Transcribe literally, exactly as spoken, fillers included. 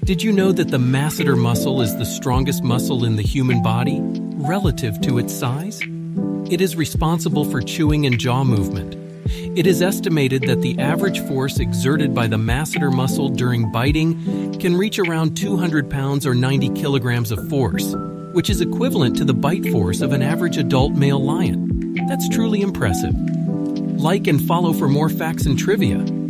Did you know that the masseter muscle is the strongest muscle in the human body, relative to its size? It is responsible for chewing and jaw movement. It is estimated that the average force exerted by the masseter muscle during biting can reach around two hundred pounds or ninety kilograms of force, which is equivalent to the bite force of an average adult male lion. That's truly impressive. Like and follow for more facts and trivia.